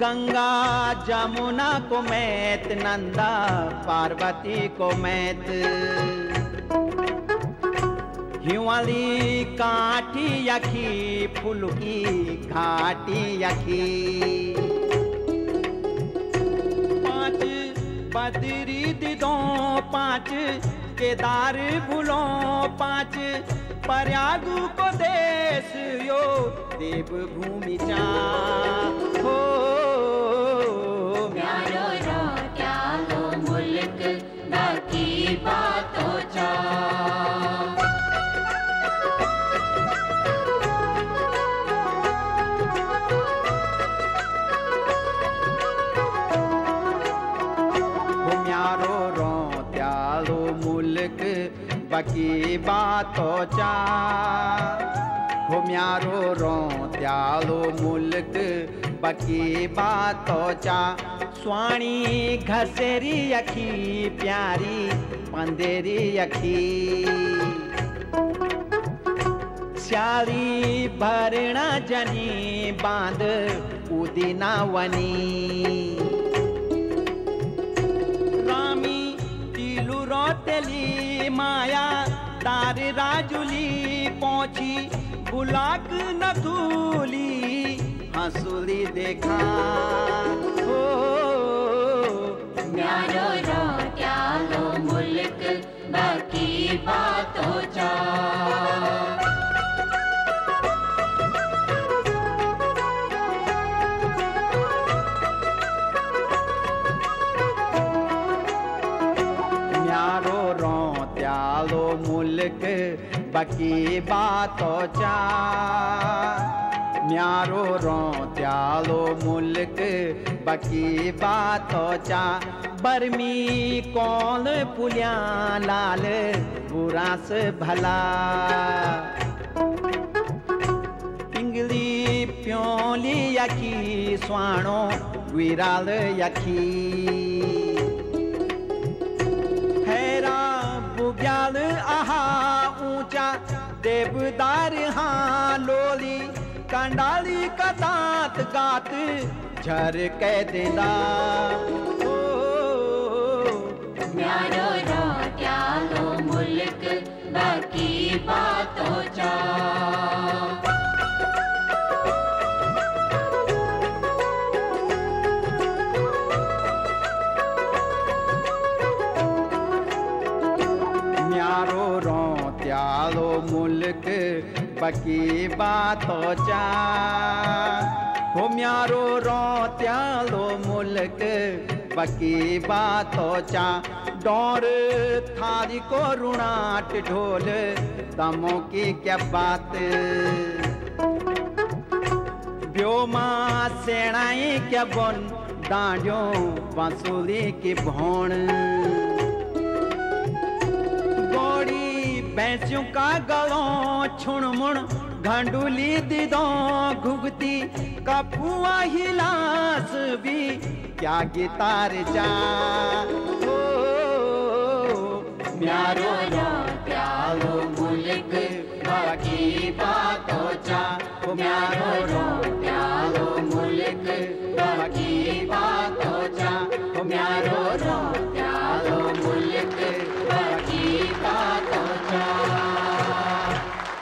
गंगा जमुना को मैत, नंदा पार्वती को मैत। हिवाली काठी यखी, फुलकी घाटी यखी। पांच बदरी दिदों, पांच केदार भूलो, पांच प्रयागु को देश यो देव भूमि चा। हो म्यारो रो त्यालो मुल्क बाकी बातों चा। म्यारो रो त्यालो मुल्क बाकी बातों चा। हो म्यारो रो त्यालो मुल्क बाकी बातों चा। स्वाणी घसेरी यखी, प्यारी पंदेरी यखी। श्याली भरणा जनी, बांध उदिना वनी। रामी तिलु रोतेली, माया तार राजुली। पहुंची बुलाक नथुली, हंसुली देखा। हो म्यारो रो त्यालो मुल्क बाकी बातों चा। म्यारो रो त्यालो मुल्क बाकी बातों चा। म्यारो रो त्यालो मुल्क बाकी बातों चा। बर्मी कौन पुलिया लाल, बुरा से भला। पिंगली प्योली यखी, स्वाणो विराल यखी। हैरा बुग्याल आहा ऊंचा, देवदार हाँ लोली। कंडाली का दांत गात, झर के देदा। ओ म्यारो रो त्यालो मुल्क बाकी बातों चा। म्यारो रो त्यालो मुल्क बाकी बातों चा। हो म्यारो रो त्यालो मुल्क बाकी बातों चा। डोर थारी को रुणाट ढोल, दमों की क्या बात। ब्योमा सेनाई क्या बन, डांडियों बांसुरी की भोण। भैंसियों का गलों छुणमुण, घंडुली दिदों घुगती। कपुआ हिलास भी क्या गितार जा। हो म्यारो रो त्यालो मुल्क बाकी बातों चा। हो म्यारो रो त्यालो मुल्क बाकी बातों चा। हो म्यारो